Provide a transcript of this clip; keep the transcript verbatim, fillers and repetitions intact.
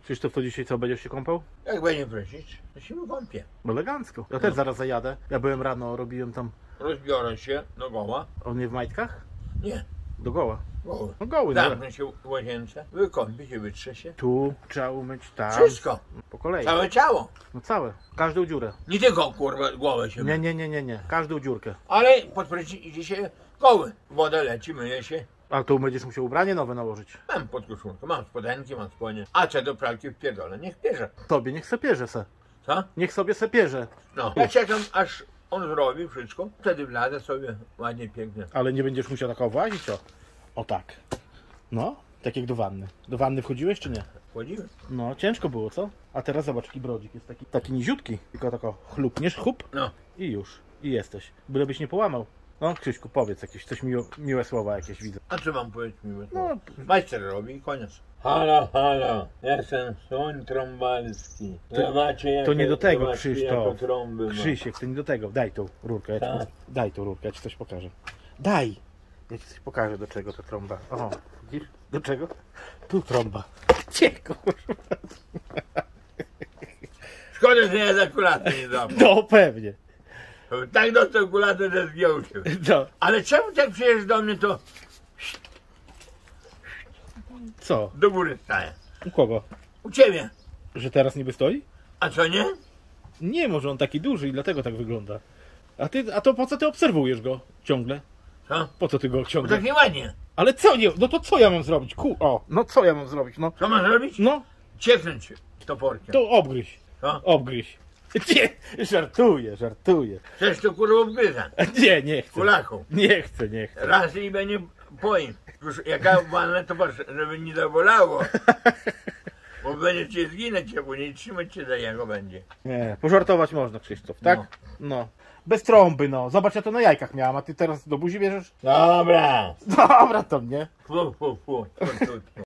Krzysztof, to dzisiaj co, będziesz się kąpał? Jak będzie prosić, to się wykąpię. Elegancko. Ja też zaraz zajadę. Ja byłem rano, robiłem tam... Rozbiorę się do goła. On nie w majtkach? Nie, Do goła. goły. No goły, no. Zamknę się w łazience, wykąpię się, wytrze się. Tu trzeba umyć, tam. Wszystko. Po kolei. Całe ciało. No całe. Każdą dziurę. Nie tylko kurwa głowę się Nie, myje. nie, nie, nie, nie. Każdą dziurkę. Ale pod prysznic idzie się goły. Woda leci, myje się. A tu będziesz musiał ubranie nowe nałożyć. Mam podkoszulkę, mam spodenki, mam spodnie. A co do pralki wpierdolę, niech bierze. Tobie niech se pierze se. Co? Niech sobie se pierze. No. Ja czekam, aż on zrobi wszystko. Wtedy wlazę sobie ładnie, pięknie. Ale nie będziesz musiał tak włazić, o. O tak. No, tak jak do wanny. Do wanny wchodziłeś czy nie? Wchodzimy. No, ciężko było, co? A teraz zobacz, jaki brodzik jest taki, taki niziutki. Tylko tako chlupniesz, chup No. i już. I jesteś. Bylebyś nie połamał. No, Krzyśku, powiedz jakieś, coś miłe, miłe słowa jakieś widzę. A co mam powiedzieć miłe? No, Majster robi i koniec. Halo, halo, jestem Słoń Trąbalski. To- Macie to nie jakie- do tego, zobaczcie, Krzysztof. jaką trąbę mam. Krzysiek, to nie do tego. Daj tą rurkę. Ja ci, Tak. daj tą rurkę, ja ci coś pokażę. Daj! Ja ci coś pokażę, do czego ta trąba. O, widzisz? Do czego? Tu trąba. Cie, kurwa. Szkoda, że ja za kulaty nie dam. No, pewnie. Tak dostał kulatę, że zgiął się. No. Ale czemu tak przyjeżdżasz do mnie, to Co? do góry staje? U kogo? U ciebie. Że teraz niby stoi? A co nie? Nie, może on taki duży i dlatego tak wygląda. A ty, a to po co ty obserwujesz go ciągle? Co? Po co ty go Bo ciągle? tak nieładnie. Ale co nie? No to co ja mam zrobić? Ku, o, no co ja mam zrobić? No, Co masz robić? no, Cieknąć toporkiem. to obgryź. Co? Obgryź. Nie, żartuję, żartuję. Chcesz to kurwa obgryza. Nie, nie chcę. Kulaką. Nie chcę, nie chcę. Raz i będzie poim. Już jaka walna to patrz, żeby nie zabolało. Bo będzie cię zginąć, bo nie trzymać cię za jego będzie. Nie, pożartować można, Krzysztof, tak? No. Bez trąby, no. Zobacz, ja to na jajkach miałam, a ty teraz do buzi bierzesz? Dobra. Dobra, to mnie. Fu, fu, fu. fu, fu, fu.